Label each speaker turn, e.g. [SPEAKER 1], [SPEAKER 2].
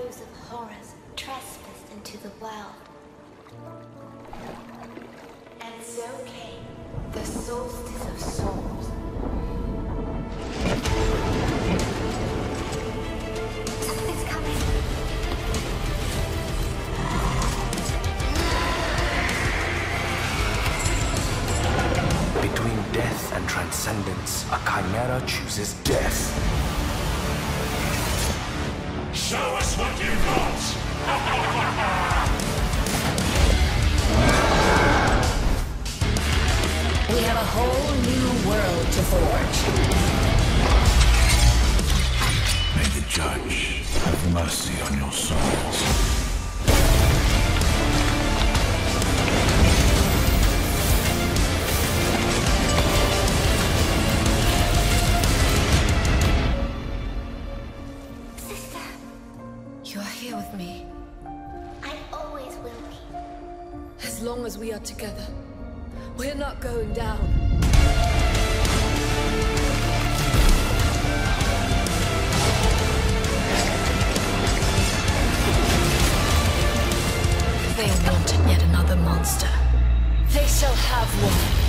[SPEAKER 1] foes of horrors trespassed into the world. And so came the solstice of souls. Something's coming.
[SPEAKER 2] Between death and transcendence, a chimera chooses death.
[SPEAKER 3] Show us what you've got!
[SPEAKER 4] We have a whole new world to forge.
[SPEAKER 3] May the judge have mercy on your souls.
[SPEAKER 4] You're here with me.
[SPEAKER 1] I always will be.
[SPEAKER 4] As long as we are together, we're not going down. They wanted yet another monster. They shall have one.